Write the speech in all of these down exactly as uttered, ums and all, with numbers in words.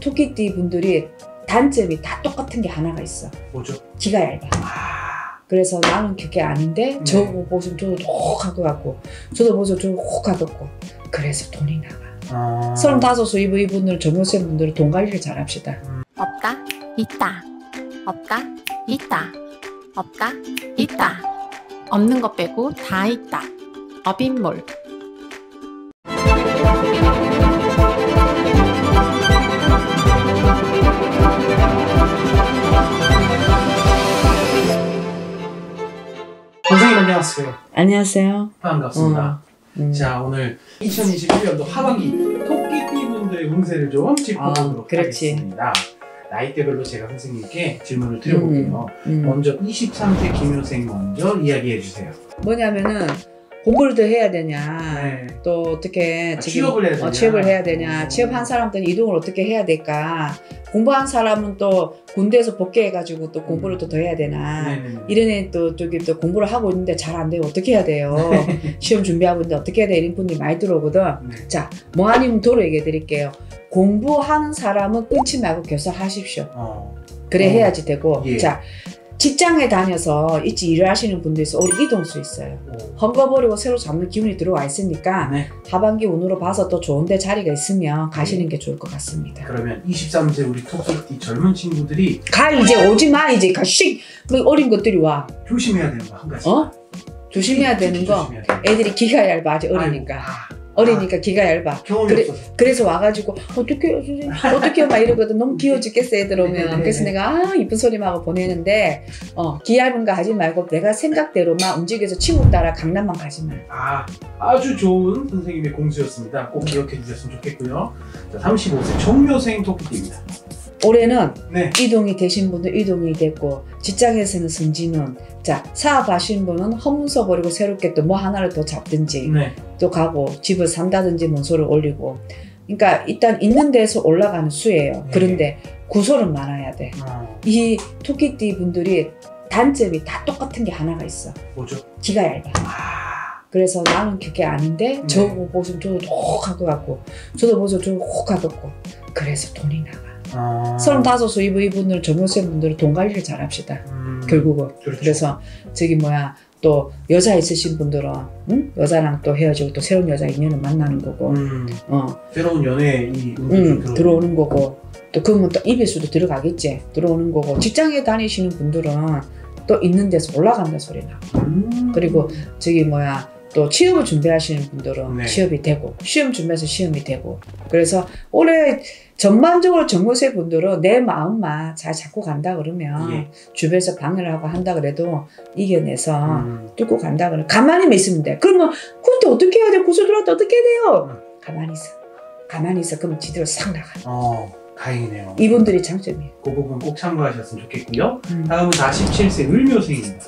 토끼띠 분들이 단점이 다 똑같은 게 하나가 있어. 뭐죠? 기가 얇아. 아... 그래서 나는 그게 아닌데 네. 저거 보시면 저도 혹할 것 같고 저도 보시면 저도 혹할 것 같고 그래서 돈이 나가. 아... 서른다섯 수 이분, 이분들 정교생 분들은 돈 관리를 잘 합시다. 음. 없다 있다 없다 있다 없다 있다 없는 것 빼고 다 있다. 업인몰. 선생님 안녕하세요. 안녕하세요. 반갑습니다. 음, 음. 자, 오늘 이천이십일 년도 하반기 토끼띠 분들의 운세를 좀 짚어보도록 아, 하겠습니다. 나이대별로 제가 선생님께 질문을 드려볼게요. 음, 음. 먼저 이십삼 세 김효생 먼저 이야기해 주세요. 뭐냐면은 공부를 더 해야 되냐, 네. 또 어떻게 아, 지금 취업을 해야 되냐, 어, 취업을 해야 되냐, 오. 취업한 사람들은 이동을 어떻게 해야 될까, 공부한 사람은 또 군대에서 복귀해가지고 또 공부를 또 더 해야 되나, 네네네. 이런 애 또 저기 또 공부를 하고 있는데 잘 안 돼요. 어떻게 해야 돼요? 시험 준비하고 있는데 어떻게 해야 돼? 이런 분들이 많이 들어오거든. 네. 자, 뭐 아니면 도로 얘기해 드릴게요. 공부하는 사람은 끊지 말고 계속 하십시오. 어. 그래 어. 해야지 되고. 예. 자, 직장에 다녀서 있지 일을 하시는 분도 있어. 우리 이동수 있어요. 오. 헝거버리고 새로 잡는 기운이 들어와 있으니까 네. 하반기 운으로 봐서 또 좋은데 자리가 있으면 가시는 게 좋을 것 같습니다. 그러면 이십삼 세 우리 토끼띠 젊은 친구들이 가 이제 오지 마 이제 가씩 어린 것들이 와. 조심해야 되는 거 한 가지. 어? 조심해야 되는 거. 조심해야 되는 애들이 기가 얇아. 아직 어리니까. 아이고, 아. 어리니까 기가 얇아. 경험이 그래, 없어서. 그래서 와가지고 어떻게 해요 선생님 어떻게 해요 막 이러거든. 너무 귀여워 죽겠어 애들 오면. 그래서 내가 아 이쁜 소리만 하고 보내는데 어, 기 얇은 거 하지 말고 내가 생각대로만 움직여서 친구 따라 강남만 가지 마. 아, 아주 좋은 선생님의 공수였습니다. 꼭 기억해 주셨으면 좋겠고요. 자, 삼십오 세 정묘생 토끼띠입니다. 올해는 네. 이동이 되신 분들 이동이 됐고 직장에서는 승진운, 자 사업하시는 분은 허문서 버리고 새롭게 또 뭐 하나를 더 잡든지 네. 또 가고 집을 산다든지 문서를 올리고, 그러니까 일단 있는 데서 올라가는 수예요. 네. 그런데 구설은 많아야 돼. 어, 이 토끼띠 분들이 단점이 다 똑같은 게 하나가 있어. 뭐죠? 기가 얇아. 아, 그래서 나는 그게 아닌데 네. 저거 보시면 저도 혹할 것 같고 저도 보시면 저도 혹할 것 같고 그래서 돈이 나가. 아. 서른다섯 수 이분, 이분들 정교생 분들은 돈 관리를 잘 합시다. 음, 결국은. 그렇죠. 그래서 저기 뭐야 또 여자 있으신 분들은 응? 여자랑 또 헤어지고 또 새로운 여자 인연을 만나는 거고 음, 어, 새로운 연애 이 음, 들어오는 거고 또 그러면 또 입에서도 들어가겠지. 들어오는 거고 직장에 다니시는 분들은 또 있는 데서 올라간다 소리 나. 음. 그리고 저기 뭐야 또 취업을 준비하시는 분들은 네. 취업이 되고 시험 준비해서 시험이 되고 그래서 올해 전반적으로 정교생 분들은 내 마음만 잘 잡고 간다 그러면 예. 주변에서 방해를 하고 한다 그래도 이겨내서 음. 뚫고 간다 그러면 가만히만 있으면 돼. 그러면 그런데 어떻게 해야 돼? 고소 들어왔다 어떻게 해야 돼요? 음. 가만히 있어. 가만히 있어. 그러면 지대로 싹 나가. 어, 다행이네요. 이분들이 장점이에요. 그 부분 꼭 참고하셨으면 좋겠고요. 음. 다음은 사십칠 세 을묘생입니다.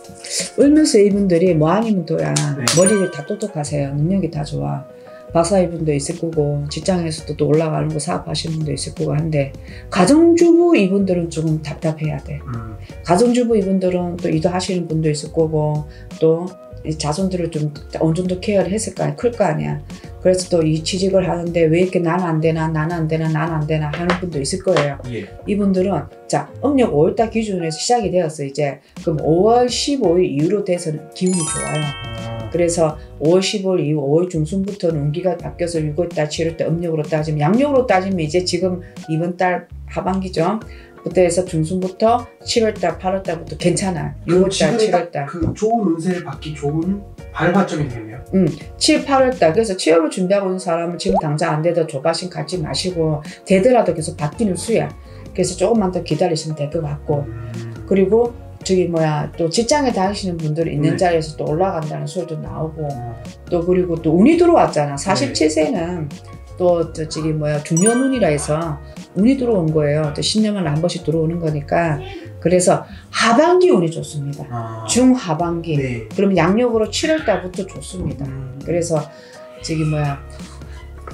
울면서 이분들이 뭐 아니면 또야 네. 머리를 다 똑똑하세요. 능력이 다 좋아. 박사 이분도 있을 거고 직장에서도 또 올라가는 거 사업하시는 분도 있을 거고 한데 가정주부 이분들은 조금 답답해야 돼. 음. 가정주부 이분들은 또 일도 하시는 분도 있을 거고 또 이 자손들을 좀 어느 정도 케어를 했을 거 아니야. 클 거 아니야. 그래서 또 이 취직을 하는데 왜 이렇게 난 안 되나 난 안 되나 난 안 되나 하는 분도 있을 거예요. 예. 이분들은 자 음력 오월달 기준으로 해서 시작이 되었어 이제. 그럼 오월 십오일 이후로 돼서는 기운이 좋아요. 어. 그래서 오월 십오일 이후 오월 중순부터는 운기가 바뀌어서 유월달 칠월달 음력으로 따지면 양력으로 따지면 이제 지금 이번 달 하반기죠. 부터 해서 중순부터 칠월달 팔월달부터 괜찮아. 유월달 칠월달 그 좋은 운세를 받기 좋은 발화점이 되겠네요. 음, 칠, 팔월달. 그래서 취업을 준비하고 있는 사람은 지금 당장 안 돼도 조바심 갖지 마시고 되더라도 계속 바뀌는 수야. 그래서 조금만 더 기다리시면 될 것 같고 음. 그리고 저기 뭐야 또 직장에 다니시는 분들이 있는 네. 자리에서 또 올라간다는 소리도 나오고 어. 또 그리고 또 운이 들어왔잖아. 사십칠 세는 또 저기 뭐야 중년운이라 해서 운이 들어온 거예요. 또 십 년만에 한 번씩 들어오는 거니까. 그래서 하반기 운이 좋습니다. 아. 중하반기. 네. 그럼 양력으로 칠월달부터 좋습니다. 음. 그래서 저기 뭐야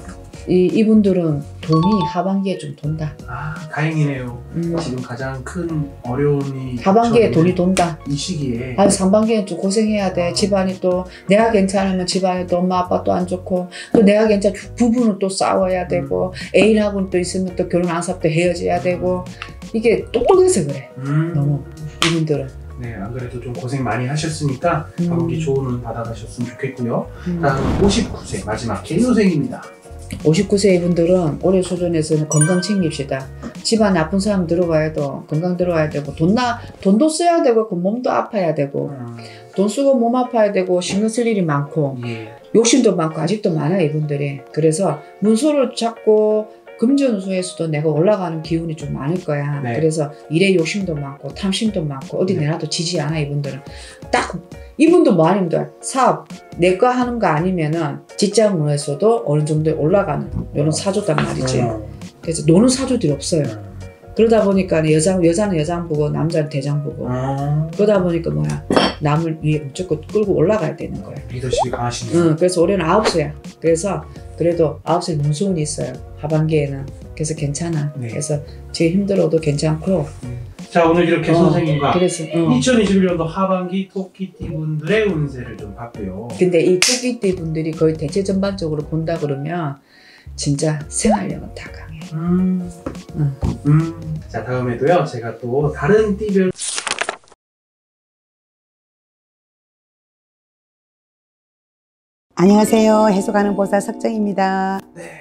이, 이분들은 돈이 하반기에 좀 돈다. 아, 다행이네요. 음. 지금 가장 큰 어려움이 하반기에 닥쳐있는 돈이 돈다. 이 시기에 아, 상반기엔 좀 고생해야 돼. 집안이 또 내가 괜찮으면 집안에 또 엄마 아빠 또 안 좋고 또 내가 괜찮 부부는 또 싸워야 되고 음. 애인하고는 또 있으면 또 결혼 안 살 때 헤어져야 되고 이게 똑똑해서 그래. 음. 너무 이분들은. 네, 안 그래도 좀 고생 많이 하셨으니까 음. 하반기 좋은 운 받아가셨으면 좋겠고요. 음. 다음은 오십구 세 마지막 개노생입니다. 오십구 세 이분들은 올해 소전에서는 건강 챙깁시다. 집안 아픈 사람 들어와야도 건강 들어와야 되고 돈나 돈도 써야 되고 그 몸도 아파야 되고 음. 돈 쓰고 몸 아파야 되고 신경 쓸 일이 많고 예. 욕심도 많고 아직도 많아요 이분들이. 그래서 문서를 잡고 금전운수에서도 내가 올라가는 기운이 좀 많을 거야. 네. 그래서 일에 욕심도 많고 탐심도 많고 어디 네. 내놔도 지지 않아 이분들은. 딱 이분도 뭐하님들 사업 내 거 하는 거 아니면은 직장운에서도 어느 정도 올라가는 이런 사주단 말이지. 음. 그래서 노는 사주들이 없어요. 그러다 보니까 여자, 여자는 여장부고 남자는 대장부고 음. 그러다 보니까 뭐야 남을 위에 무조건 끌고 올라가야 되는 거야. 리더십이 강하시네요. 응, 그래서 올해는 아홉 수야. 그래서 그래도 아홉 수에 문수운이 있어요. 하반기에는. 그래서 괜찮아. 네. 그래서 지금 힘들어도 괜찮고. 자, 오늘 이렇게 어, 선생님과 그래서 어. 이천이십일 년도 하반기 토끼띠 분들의 운세를 좀 봤고요. 근데 이 토끼띠 분들이 거의 대체 전반적으로 본다 그러면 진짜 생활력은 다 강해. 음. 응. 음. 자, 다음에도요. 제가 또 다른 띠별 안녕하세요. 해석하는 보살 석정입니다. 네.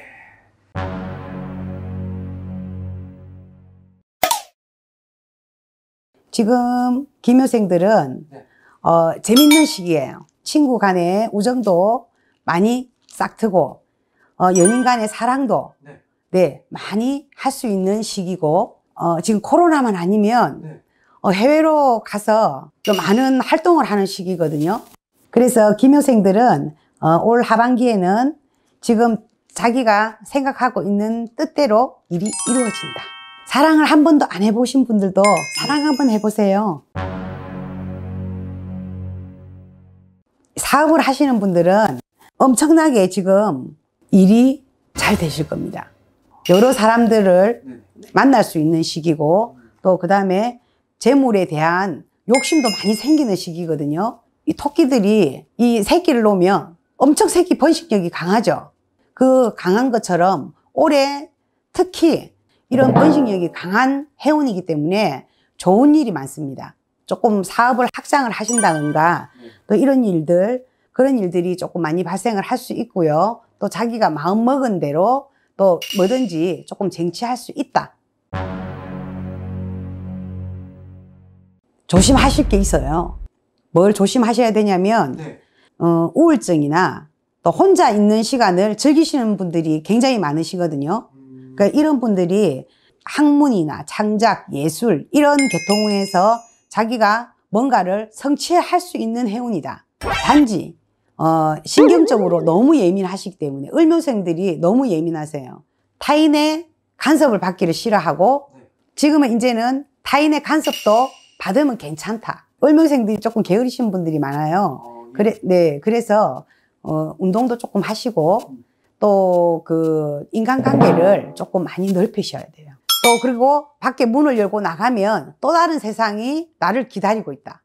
지금 김효생들은 네. 어, 재밌는 시기예요. 친구 간의 우정도 많이 싹트고 어, 연인 간의 사랑도 네. 네, 많이 할 수 있는 시기고 어, 지금 코로나만 아니면 네. 어, 해외로 가서 좀 많은 활동을 하는 시기거든요. 그래서 김효생들은 어, 올 하반기에는 지금 자기가 생각하고 있는 뜻대로 일이 이루어진다. 사랑을 한 번도 안 해보신 분들도 사랑 한번 해보세요. 사업을 하시는 분들은 엄청나게 지금 일이 잘 되실 겁니다. 여러 사람들을 만날 수 있는 시기고 또 그 다음에 재물에 대한 욕심도 많이 생기는 시기거든요. 이 토끼들이 이 새끼를 놓으면 엄청 새끼 번식력이 강하죠. 그 강한 것처럼 올해 특히 이런 번식력이 강한 해운이기 때문에 좋은 일이 많습니다. 조금 사업을 확장을 하신다든가 또 이런 일들, 그런 일들이 조금 많이 발생을 할 수 있고요. 또 자기가 마음 먹은 대로 또 뭐든지 조금 쟁취할 수 있다. 조심하실 게 있어요. 뭘 조심하셔야 되냐면 네. 어, 우울증이나 또 혼자 있는 시간을 즐기시는 분들이 굉장히 많으시거든요. 음. 그러니까 이런 분들이 학문이나 창작, 예술 이런 계통에서 자기가 뭔가를 성취할 수 있는 해운이다. 단지 어, 신경적으로 너무 예민하시기 때문에 을묘생들이 너무 예민하세요. 타인의 간섭을 받기를 싫어하고 지금은 이제는 타인의 간섭도 받으면 괜찮다. 을묘생들이 조금 게으르신 분들이 많아요. 어, 예. 그래, 네, 그래서 어, 운동도 조금 하시고 또 그 인간관계를 조금 많이 넓히셔야 돼요. 또 그리고 밖에 문을 열고 나가면 또 다른 세상이 나를 기다리고 있다.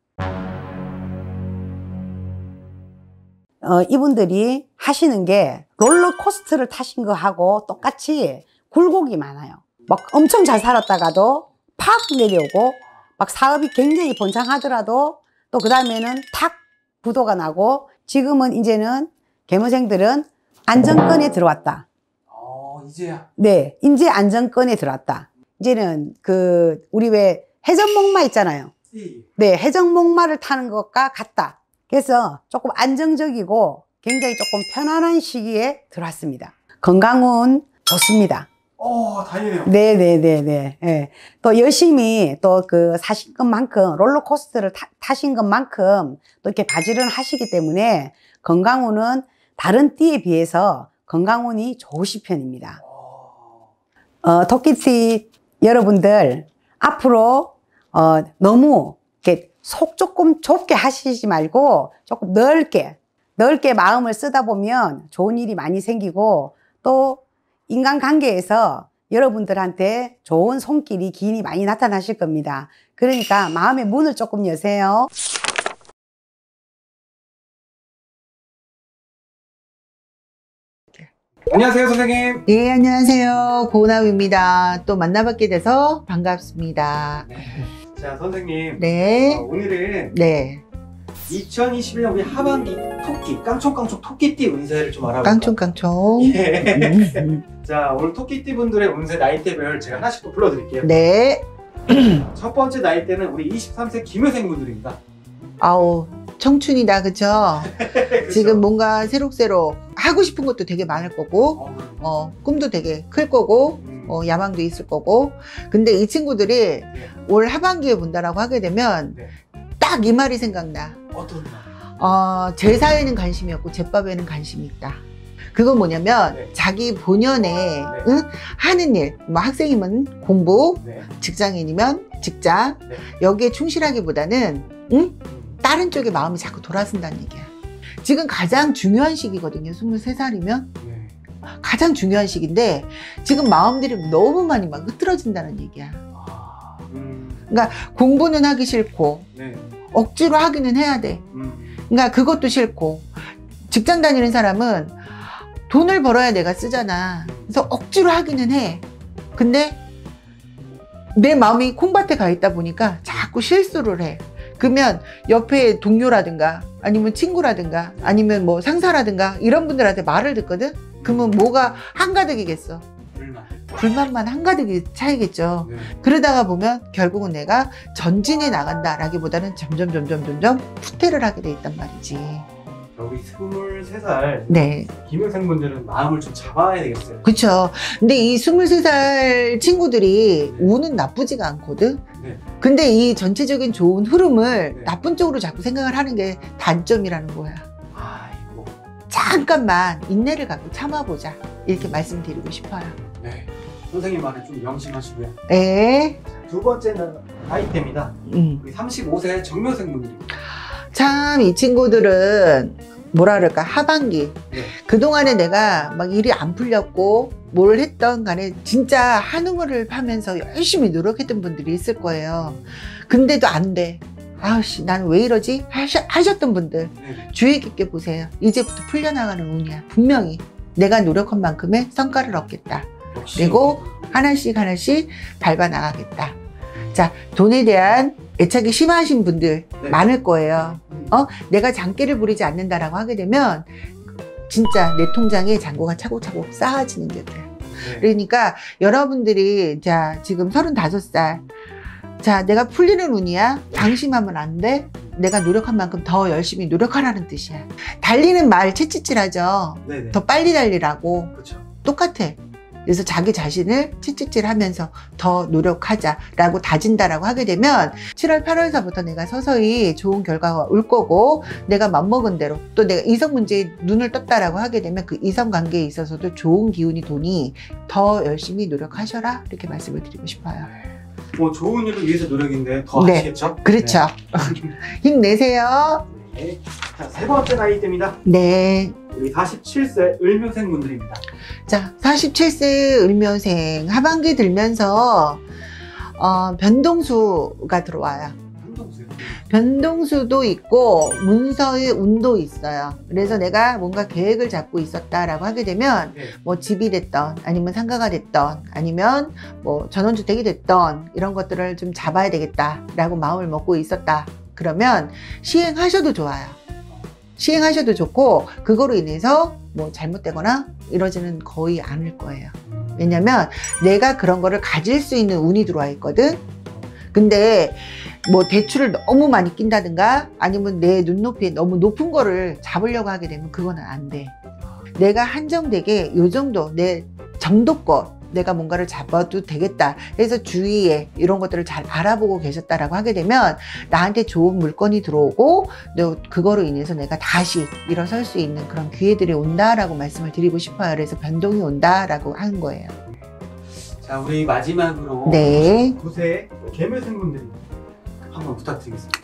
어, 이분들이 하시는 게 롤러코스터를 타신 거하고 똑같이 굴곡이 많아요. 막 엄청 잘 살았다가도 팍 내려오고 막 사업이 굉장히 번창하더라도 또 그 다음에는 탁 부도가 나고 지금은 이제는 개무생들은 안정권에 들어왔다. 어, 이제야. 네, 이제 안정권에 들어왔다. 이제는 그 우리 왜 해전목마 있잖아요. 네, 해전목마를 타는 것과 같다. 그래서 조금 안정적이고 굉장히 조금 편안한 시기에 들어왔습니다. 건강은 좋습니다. 어, 다행이네요. 네네네네. 네. 또 열심히 또 그 사신 것만큼 롤러코스터를 타, 타신 것만큼 또 이렇게 바지런 하시기 때문에 건강운은 다른 띠에 비해서 건강운이 좋으신 편입니다. 어, 토끼띠 여러분들 앞으로 어, 너무 이렇게 속 조금 좁게 하시지 말고 조금 넓게 넓게 마음을 쓰다 보면 좋은 일이 많이 생기고 또 인간관계에서 여러분들한테 좋은 손길이, 기인이 많이 나타나실 겁니다. 그러니까 마음의 문을 조금 여세요. 안녕하세요, 선생님. 네, 안녕하세요. 고은아입니다. 또 만나뵙게 돼서 반갑습니다. 네. 자, 선생님. 네. 어, 오늘은 네. 이천이십일 년 우리 하반기 토끼, 깡총깡총 토끼띠 운세를 좀 알아볼까요? 깡총깡총. 예. 음. 자, 오늘 토끼띠 분들의 운세 나이대별 제가 하나씩 또 불러드릴게요. 네. 첫 번째 나이대는 우리 이십삼 세 김효생 분들입니다. 아우, 청춘이다, 그쵸? 그쵸? 지금 뭔가 새록새록 하고 싶은 것도 되게 많을 거고, 어, 어, 꿈도 되게 클 거고, 음. 어, 야망도 있을 거고. 근데 이 친구들이 네. 올 하반기에 본다라고 하게 되면 네. 딱 이 말이 생각나. 어떤 말? 어, 제사에는 관심이 없고 제밥에는 관심이 있다. 그건 뭐냐면 네. 자기 본연에 응? 하는 일, 뭐 학생이면 공부, 네. 직장인이면 직장, 네. 여기에 충실하기보다는 응? 음. 다른 쪽에 마음이 자꾸 돌아선다는 얘기야. 지금 가장 중요한 시기거든요. 스물세 살이면 네. 가장 중요한 시기인데 지금 마음들이 너무 많이 막 흐트러진다는 얘기야. 아, 음. 공부는 하기 싫고 네. 억지로 하기는 해야 돼. 음. 그러니까 그것도 싫고, 직장 다니는 사람은 돈을 벌어야 내가 쓰잖아. 그래서 억지로 하기는 해. 근데 내 마음이 콩밭에 가 있다 보니까 자꾸 실수를 해. 그러면 옆에 동료라든가 아니면 친구라든가 아니면 뭐 상사라든가 이런 분들한테 말을 듣거든? 그러면 뭐가 한가득이겠어? 불만. 불만만 한가득이 차이겠죠. 네. 그러다가 보면 결국은 내가 전진해 나간다라기보다는 점점 점점 점점 후퇴를 하게 돼 있단 말이지. 우리 스물세 살 네, 김효생 분들은 마음을 좀 잡아야 되겠어요. 그쵸. 근데 이 스물세 살 친구들이 운은 나쁘지가 않거든. 네. 근데 이 전체적인 좋은 흐름을 네. 나쁜 쪽으로 자꾸 생각을 하는 게 단점이라는 거야. 아이고. 잠깐만 인내를 갖고 참아보자. 이렇게 말씀드리고 싶어요. 네. 선생님 말에 좀 명심하시고요. 에, 두 번째는 나이대입니다. 음. 우리 삼십오 세 정묘생 분들입니다. 참 이 친구들은 뭐라 그럴까 하반기 네. 그동안에 내가 막 일이 안 풀렸고 뭘 했던 간에 진짜 한우물을 파면서 열심히 노력했던 분들이 있을 거예요. 근데도 안 돼. 아우씨 난 왜 이러지? 하셔, 하셨던 분들 네. 주의 깊게 보세요. 이제부터 풀려나가는 운이야. 분명히 내가 노력한 만큼의 성과를 얻겠다. 역시 그리고 하나씩 하나씩 밟아 나가겠다. 자, 돈에 대한 애착이 심하신 분들 네. 많을 거예요. 음. 어? 내가 장기를 부리지 않는다라고 하게 되면 진짜 내 통장에 잔고가 차곡차곡 쌓아지는 게 돼요. 네. 그러니까 여러분들이 자 지금 서른다섯 살 자 내가 풀리는 운이야. 방심하면 안 돼. 내가 노력한 만큼 더 열심히 노력하라는 뜻이야. 달리는 말 채찍질하죠. 네네. 더 빨리 달리라고. 그렇죠. 똑같아. 그래서 자기 자신을 채찍질 하면서 더 노력하자라고 다진다라고 하게 되면 칠월, 팔월서부터 내가 서서히 좋은 결과가 올 거고 내가 맘먹은 대로 또 내가 이성 문제에 눈을 떴다라고 하게 되면 그 이성 관계에 있어서도 좋은 기운이 도니 더 열심히 노력하셔라 이렇게 말씀을 드리고 싶어요. 뭐 좋은 일을 위해서 노력인데 더 네. 하시겠죠? 그렇죠. 힘내세요. 네. 자, 세 번째 나이대입니다. 네. 우리 사십칠 세 을묘생 분들입니다. 자, 사십칠 세 을묘생 하반기 들면서 어, 변동수가 들어와요. 한동수요. 변동수도 있고 문서의 운도 있어요. 그래서 내가 뭔가 계획을 잡고 있었다라고 하게 되면 네. 뭐 집이 됐던 아니면 상가가 됐던 아니면 뭐 전원주택이 됐던 이런 것들을 좀 잡아야 되겠다라고 마음을 먹고 있었다. 그러면 시행하셔도 좋아요. 시행하셔도 좋고 그거로 인해서 뭐 잘못되거나 이러지는 거의 않을 거예요. 왜냐면 내가 그런 거를 가질 수 있는 운이 들어와 있거든. 근데 뭐 대출을 너무 많이 낀다든가 아니면 내 눈높이에 너무 높은 거를 잡으려고 하게 되면 그거는 안 돼. 내가 한정되게 요 정도 내 정도껏 내가 뭔가를 잡아도 되겠다. 그래서 주위에 이런 것들을 잘 알아보고 계셨다라고 하게 되면 나한테 좋은 물건이 들어오고 또 그거로 인해서 내가 다시 일어설 수 있는 그런 기회들이 온다라고 말씀을 드리고 싶어요. 그래서 변동이 온다라고 하는 거예요. 자, 우리 마지막으로 네. 구 세 개묘생 분들이 한번 부탁드리겠습니다.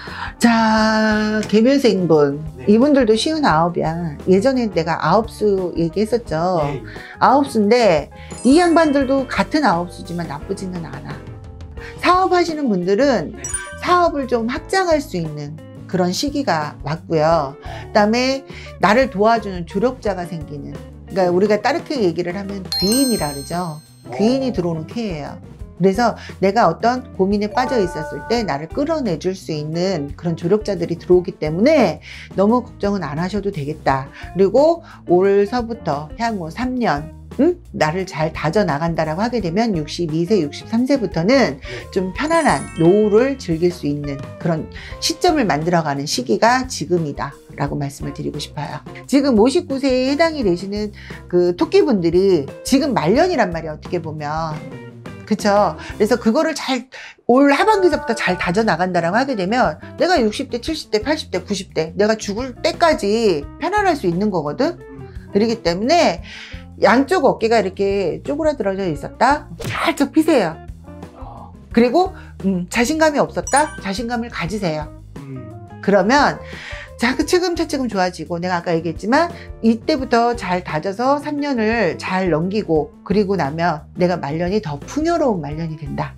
자, 개묘생분. 네. 이분들도 쉬운 아홉이야. 예전에 내가 아홉수 얘기했었죠. 네. 아홉수인데 이 양반들도 같은 아홉수지만 나쁘지는 않아. 사업하시는 분들은 네. 사업을 좀 확장할 수 있는 그런 시기가 왔고요. 그다음에 나를 도와주는 조력자가 생기는, 그러니까 우리가 따르게 얘기를 하면 귀인이라 그러죠. 귀인이 들어오는 K예요. 그래서 내가 어떤 고민에 빠져 있었을 때 나를 끌어내 줄 수 있는 그런 조력자들이 들어오기 때문에 너무 걱정은 안 하셔도 되겠다. 그리고 올서부터 향후 삼 년 응? 나를 잘 다져 나간다라고 하게 되면 육십이 세, 육십삼 세부터는 좀 편안한 노후를 즐길 수 있는 그런 시점을 만들어가는 시기가 지금이다 라고 말씀을 드리고 싶어요. 지금 오십구 세에 해당이 되시는 그 토끼분들이 지금 말년이란 말이야, 어떻게 보면. 그쵸? 그래서 그거를 잘 올 하반기서부터 잘 다져 나간다라고 하게 되면 내가 육십 대, 칠십 대, 팔십 대, 구십 대 내가 죽을 때까지 편안할 수 있는 거거든. 그렇기 때문에 양쪽 어깨가 이렇게 쪼그라들어져 있었다, 살짝 피세요. 그리고 음, 자신감이 없었다, 자신감을 가지세요. 그러면 자, 그 차근차근 좋아지고, 내가 아까 얘기했지만 이때부터 잘 다져서 삼 년을 잘 넘기고 그리고 나면 내가 말년이 더 풍요로운 말년이 된다.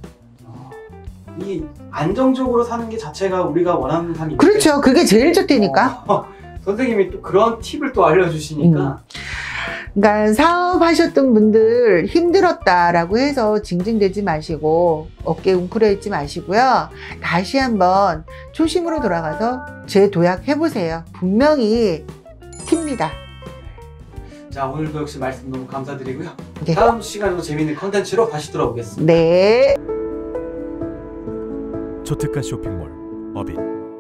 이 안정적으로 사는 게 자체가 우리가 원하는 삶인데. 그렇죠. 그게 제일 좋다니까. 어, 선생님이 또 그런 팁을 또 알려주시니까. 음. 그러니까 사업하셨던 분들 힘들었다라고 해서 징징대지 마시고 어깨 웅크려 있지 마시고요. 다시 한번 초심으로 돌아가서 재도약 해보세요. 분명히 팁니다. 자, 오늘도 역시 말씀 너무 감사드리고요. 네. 다음 시간에도 재미있는 컨텐츠로 다시 돌아오겠습니다. 네. 초특가 쇼핑몰 어빈